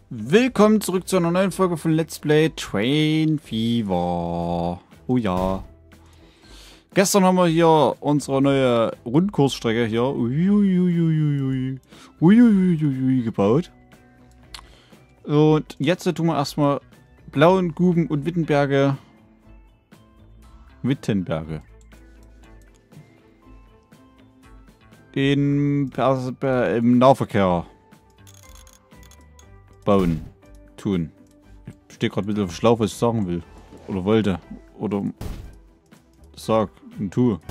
Willkommen zurück zu einer neuen Folge von Let's Play Train Fever. Oh ja. Gestern haben wir hier unsere neue Rundkursstrecke hier gebaut. Und jetzt tun wir erstmal Blauen, Guben und Wittenberge. Im Nahverkehr bauen, tun. Ich stehe gerade ein bisschen auf Schlauch, was ich sagen will. Oder wollte. Oder sag und tue.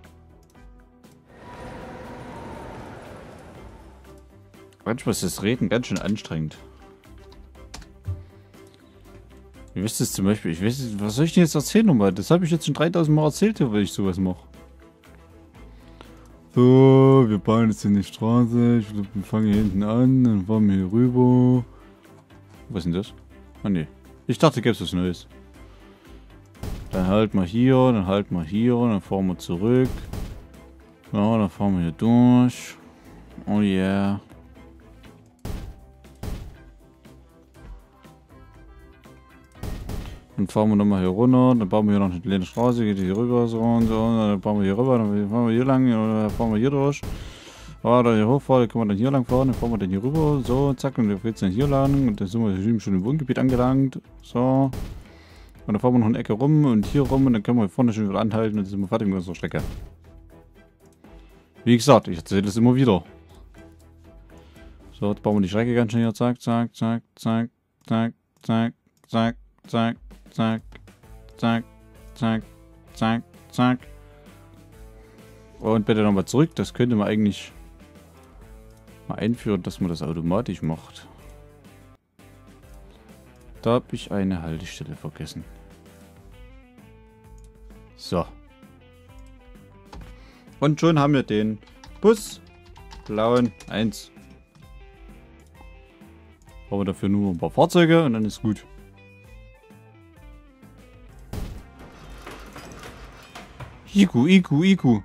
Manchmal ist das Reden ganz schön anstrengend. Ihr wisst es zum Beispiel, ich weiß nicht, was soll ich denn jetzt erzählen nochmal? Das habe ich jetzt schon 3000 Mal erzählt, wenn ich sowas mache. So, wir bauen jetzt in die Straße. Ich glaube, wir fangen hier hinten an, dann fahren wir hier rüber. Was ist denn das? Ah ne. Ich dachte, gäbe es was Neues. Dann halten wir hier, dann halten wir hier, dann fahren wir zurück. Ja, dann fahren wir hier durch. Oh yeah. Dann fahren wir nochmal hier runter, dann bauen wir hier noch eine kleine Straße, geht hier rüber, so und so, und dann bauen wir hier rüber, dann fahren wir hier lang, oder fahren wir hier durch. Ja, dann hier hochfahren, dann können wir dann hier lang fahren, dann fahren wir dann hier rüber, so, zack, und dann geht's dann hier lang, und dann sind wir schon im Wohngebiet angelangt, so. Und dann fahren wir noch eine Ecke rum und hier rum, und dann können wir hier vorne schon wieder anhalten, und dann sind wir fertig mit unserer Strecke. Wie gesagt, ich erzähle das immer wieder. So, jetzt bauen wir die Strecke ganz schnell hier, zack, zack, zack, zack, zack, zack, zack, zack. Zack, zack, zack, zack, zack. Und bitte nochmal zurück. Das könnte man eigentlich mal einführen, dass man das automatisch macht. Da habe ich eine Haltestelle vergessen. So. Und schon haben wir den Bus Blauen 1. Brauchen wir dafür nur ein paar Fahrzeuge und dann ist gut. Iku.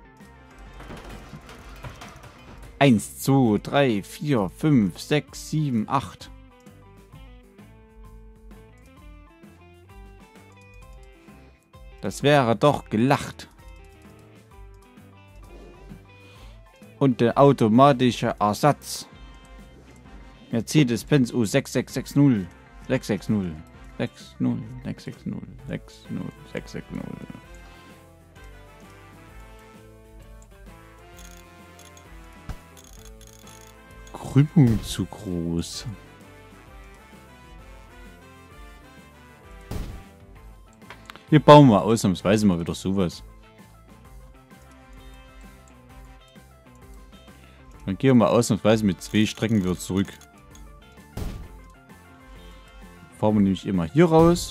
1, 2, 3, 4, 5, 6, 7, 8. Das wäre doch gelacht. Und der automatische Ersatz. Mercedes-Benz U6660. 660. 660. Krümmung zu groß. Hier bauen wir ausnahmsweise mal wieder sowas. Dann gehen wir ausnahmsweise mit 2 Strecken wieder zurück. Fahren wir nämlich immer hier raus.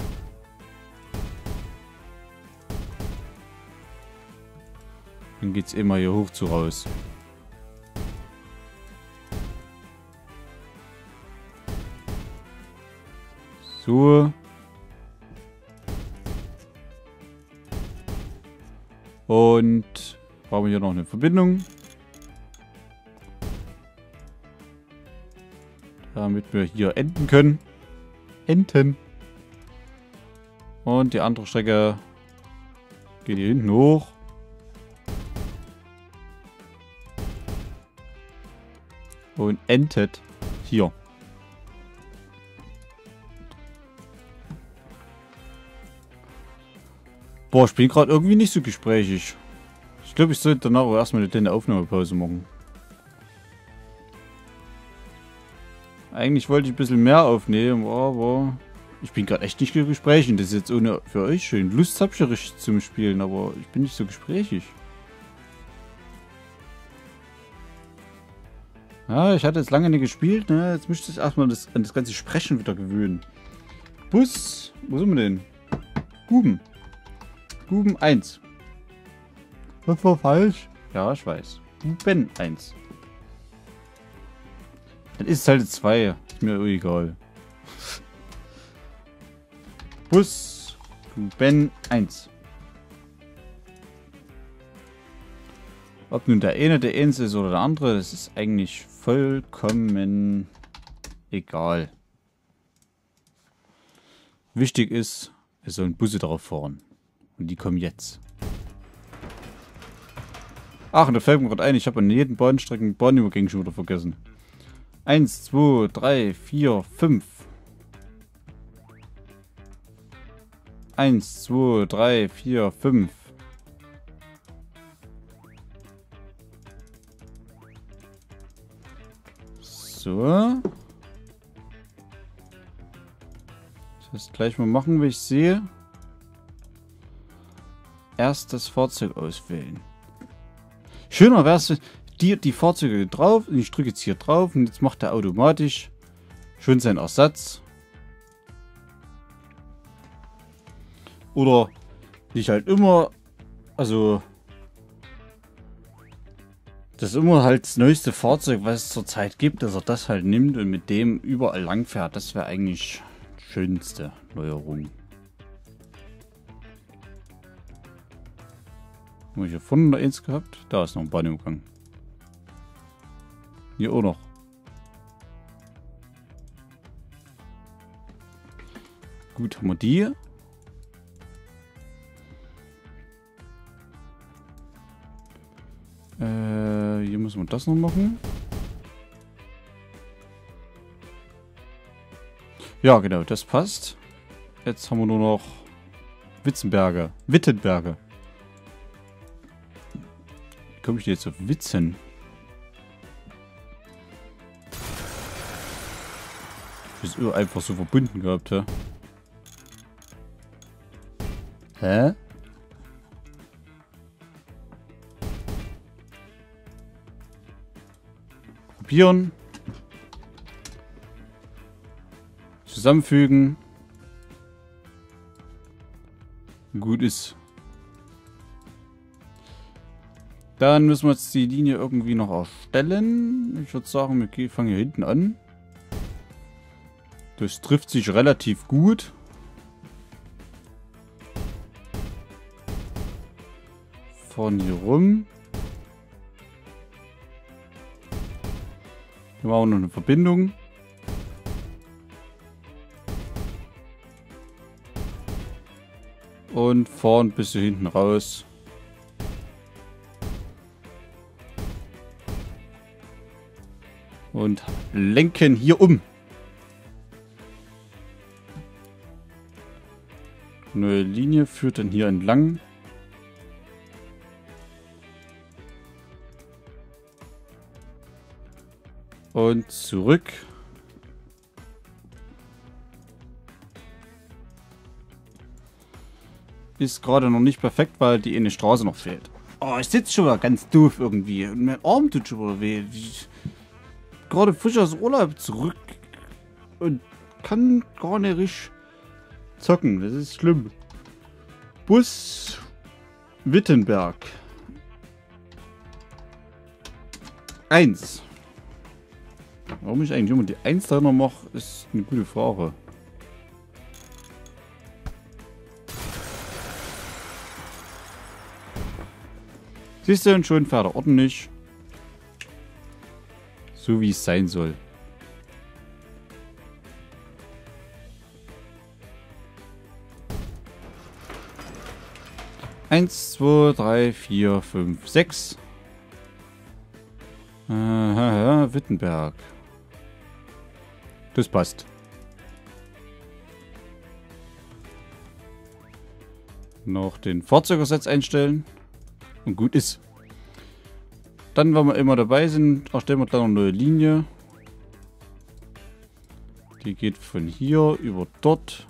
Dann geht es immer hier hoch zu raus. So. Und brauchen wir hier noch eine Verbindung. Damit wir hier enden können. Enten. Und die andere Strecke geht hier hinten hoch. Und endet hier. Boah, ich bin gerade irgendwie nicht so gesprächig. Ich glaube, ich sollte danach auch erstmal eine kleine Aufnahmepause machen. Eigentlich wollte ich ein bisschen mehr aufnehmen, aber ich bin gerade echt nicht so gesprächig. Das ist jetzt ohne für euch schön. Lust habe ich ja richtig zum Spielen, aber ich bin nicht so gesprächig. Ja, ich hatte jetzt lange nicht gespielt, ne? Jetzt müsste ich erstmal an das ganze Sprechen wieder gewöhnen. Bus, wo sind wir denn? Guben 1. Das war falsch. Ja, ich weiß. Guben 1. Dann ist es halt 2. Ist mir egal. Bus Guben 1. Ob nun der eine ist oder der andere, das ist eigentlich vollkommen egal. Wichtig ist, es sollen Busse darauf fahren. Und die kommen jetzt. Ach, und da fällt mir gerade ein, ich habe an jedem Bahnstrecken Bahnübergänge schon wieder vergessen. 1, 2, 3, 4, 5. 1, 2, 3, 4, 5. So. Das gleich mal machen, wie ich sehe. Erst das Fahrzeug auswählen. Schöner wäre es, die Fahrzeuge drauf. Und ich drücke jetzt hier drauf und jetzt macht er automatisch schon seinen Ersatz. Oder ich halt immer, also das ist immer halt das neueste Fahrzeug, was es zurzeit gibt, dass er das halt nimmt und mit dem überall lang fährt. Das wäre eigentlich die schönste Neuerung. Haben wir hier vorne noch eins gehabt? Da ist noch ein Bahnübergang. Hier auch noch. Gut, haben wir die. Hier müssen wir das noch machen. Ja, genau, das passt. Jetzt haben wir nur noch Wittenberge. Wie komme ich denn jetzt auf Witzen? Ich habe es einfach so verbunden gehabt, hä? Hä? Kopieren. Zusammenfügen. Gut ist. Dann müssen wir jetzt die Linie irgendwie noch erstellen. Ich würde sagen, wir fangen hier hinten an. Das trifft sich relativ gut. Fahren hier rum. Hier machen wir noch eine Verbindung. Und fahren bis hier hinten raus. Und lenken hier um. Neue Linie führt dann hier entlang. Und zurück. Ist gerade noch nicht perfekt, weil die eine Straße noch fehlt. Oh, ich sitze schon mal ganz doof irgendwie. Und mein Arm tut schon mal weh. Gerade frisch aus Urlaub zurück. Und kann gar nicht richtig zocken. Das ist schlimm. Bus Wittenberg. 1. Warum ich eigentlich immer die 1 da noch mache, ist eine gute Frage. Siehst du, und schon fährt er ordentlich. So wie es sein soll. Eins, zwei, drei, vier, fünf, 6. Wittenberg. Das passt. Noch den Fahrzeugersatz einstellen. Und gut ist. Dann, wenn wir immer dabei sind, erstellen wir gleich noch eine neue Linie. Die geht von hier über dort.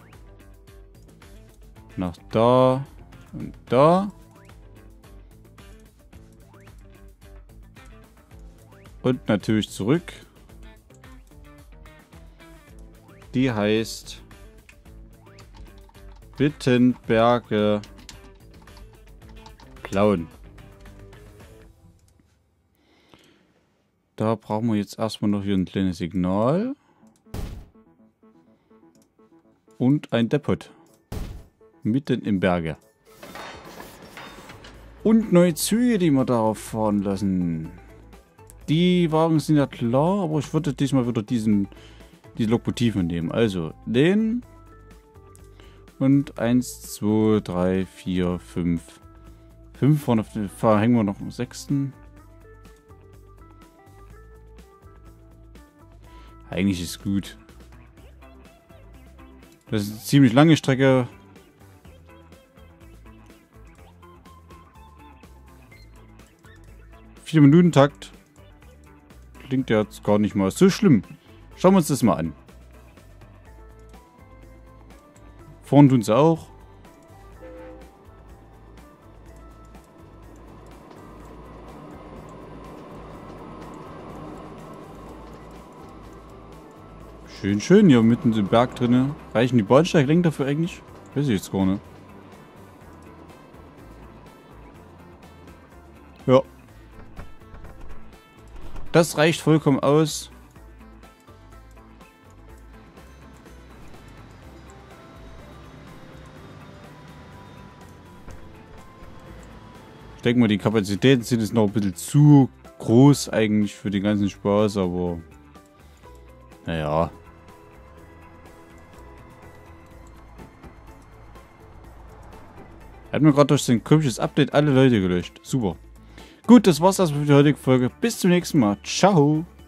Nach da. Und da. Und natürlich zurück. Die heißt Wittenberge Plauen. Da brauchen wir jetzt erstmal noch hier ein kleines Signal. Und ein Depot. Mitten im Berge. Und neue Züge, die wir darauf fahren lassen. Die Wagen sind ja klar, aber ich würde diesmal wieder diese Lokomotiven nehmen. Also den Und 1, 2, 3, 4, 5. 5 vorne auf den hängen wir noch am 6. Eigentlich ist gut. Das ist eine ziemlich lange Strecke. Vier Minuten Takt. Klingt ja jetzt gar nicht mal so schlimm. Schauen wir uns das mal an. Vorne tun sie auch. Schön, schön hier mitten im Berg drin. Reichen die Bahnsteiglängen dafür eigentlich? Weiß ich jetzt gar nicht. Ja. Das reicht vollkommen aus. Ich denke mal, die Kapazitäten sind jetzt noch ein bisschen zu groß eigentlich für den ganzen Spaß, aber naja. Hat mir gerade durch sein komisches Update alle Leute gelöscht. Super. Gut, das war's also für die heutige Folge. Bis zum nächsten Mal. Ciao.